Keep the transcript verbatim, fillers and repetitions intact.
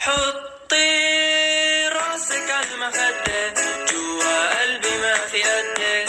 حطي راسك على المخدة، جوا قلبي ما في قدك.